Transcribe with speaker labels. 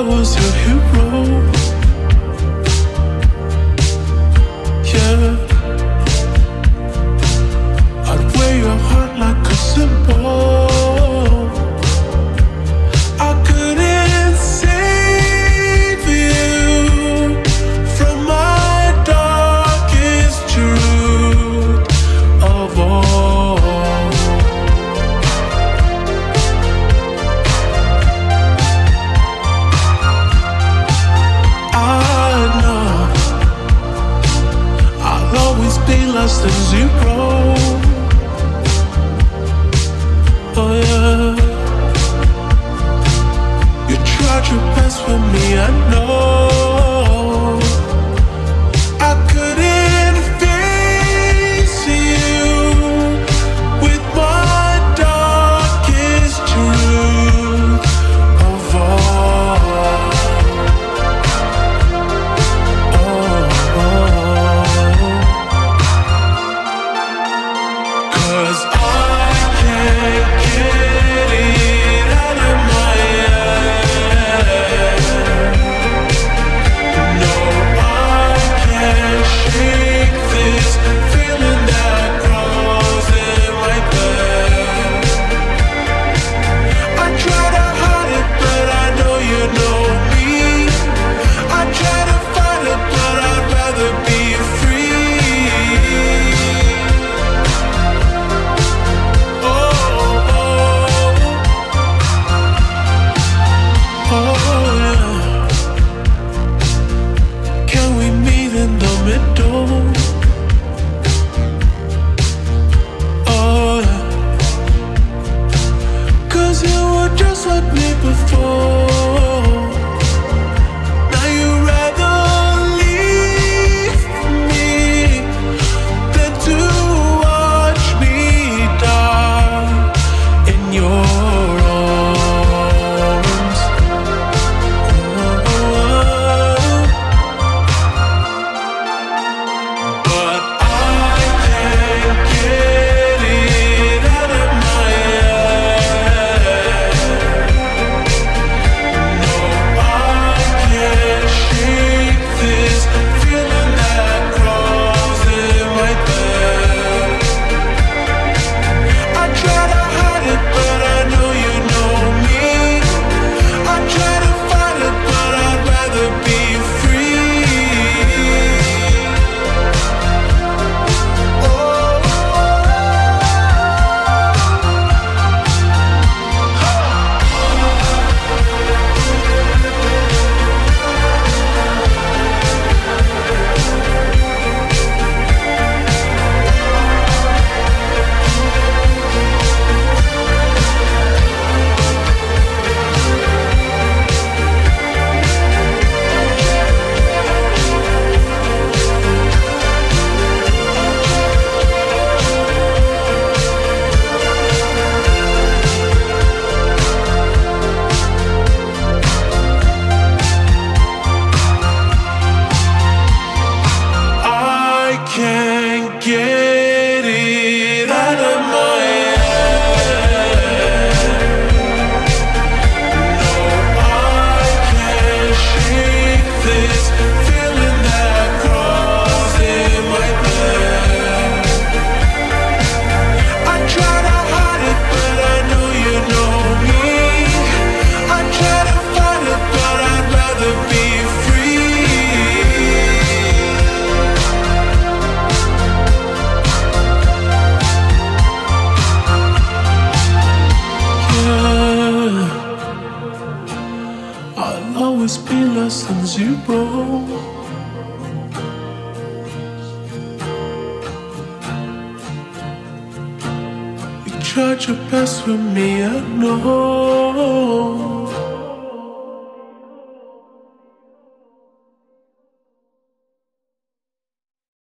Speaker 1: was your hero. Yeah, I'd wear your heart like a symbol. I couldn't save you from my darkest truth of all. I know I'll always be less than zero. Oh yeah, you tried your best for me, I know. I couldn't face you with my darkest truth of all. Cause I can't get it out of my head. No, I can't shake this feeling that grows in my bed. I try to hide it, but I know you know me. I try to fight it, but I'd rather be free. Get it out of my head. No, I can't shake this feeling that crawls in my bed. I try to hide it, but I know you know me. I try to fight it, but I'd rather be free. I'll always be less than zero. You tried your best with me, I know.